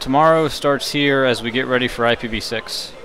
tomorrow starts here as we get ready for IPv6.